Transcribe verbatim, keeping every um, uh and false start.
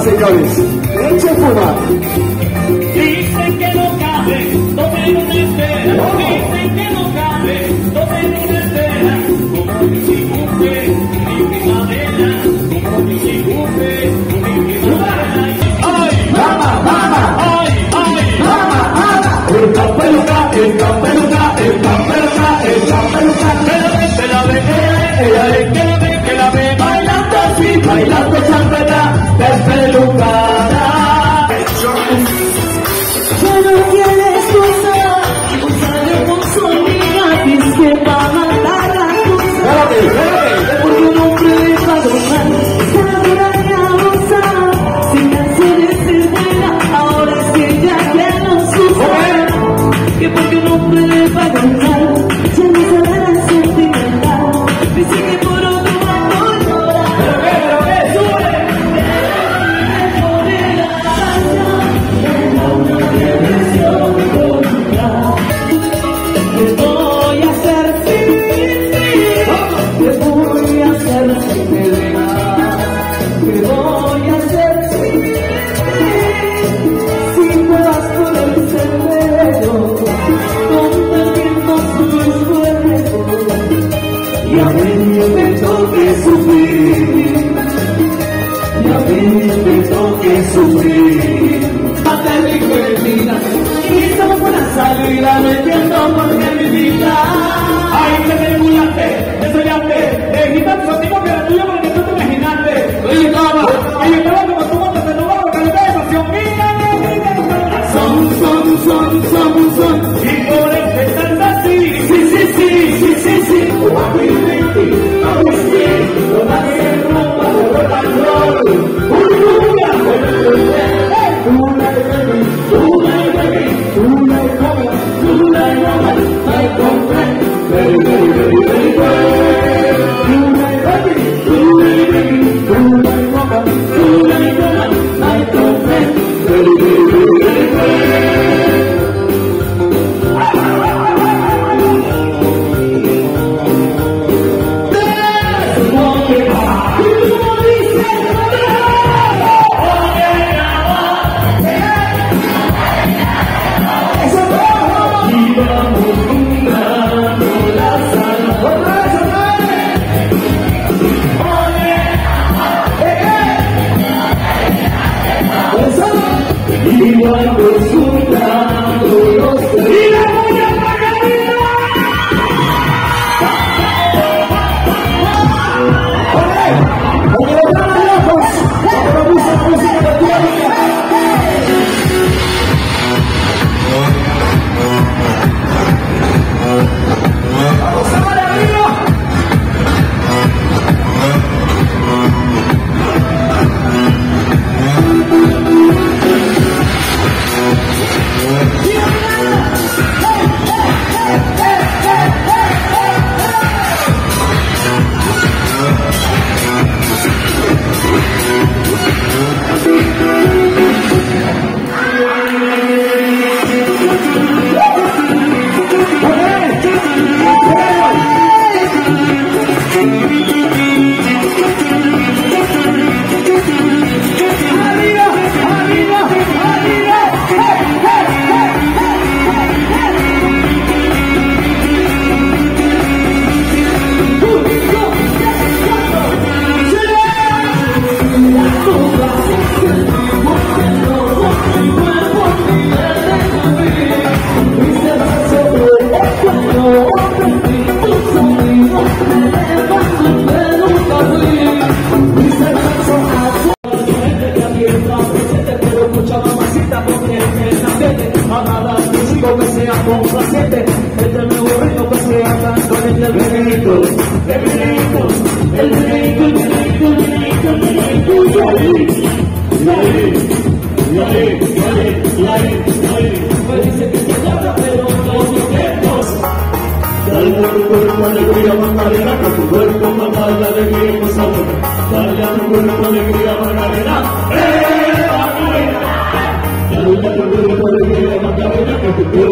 señores. Eche fuma. Dicen que no cabe, donde no te espera. Dicen que no cabe, donde no te espera. Como mi cicumbe, mi primavera. Como mi cicumbe, mi primavera. ¡Ay! ¡Mama, mama! ¡Ay, ay! ¡Mama, mama! El campeluca, el campeluca, el campeluca, el campeluca. Que la ve, que la ve, que la ve, que la ve, bailando así, Bailando champeta, despelucada. Ya no tienes cosa, usa de consolidad, es que va a matar la cosa. Espérate, espérate. Porque un hombre va a donar, sabrá ya gozar, sin canciones ser buena, ahora es que ya que no sucede. Que porque un hombre va a donar, ya no sabrá la sentimental, dice que por otro lado llora. pero que sube. Te voy a hacer sin te voy a hacer sin te voy a hacer sin si te vas por el sendero, donde el viento sus fuego, y a mí me toque sufrir, y a mí me toque sufrir. Hasta mi cuerpina, y estamos por la salida, no entiendo por qué mi vida. Ay, te manipulaste, te soñaste, te dijiste contigo que era tuyo porque tú te imaginaste. Oye, cama, Ay, estaba como tú cuando te robaba con calidad de emoción. Mira, mira, mira, son, son, son, son, son. y por eso estás así. Sí, sí, sí, sí, sí, sí. A mí me quita, a mí sí, no nadie rompa de rock and roll. Una, una, una, una, una, una, my girlfriend, very, very, very, very good. Una, una, una, una, my girlfriend, very, very, very, very good. Igual resultando los y la voy a pagar. ¡Oye! ¡Oye, los ganas lejos! ¡Pero mucha música electrónica! ¡Vamos a para arriba! Alegría, Macarena, que tu cuerpo mamá la alegría, pues ahora, dale a tu cuerpo alegría, Macarena, ¡eh, Macarena! Dale a tu cuerpo alegría, Macarena, que tu cuerpo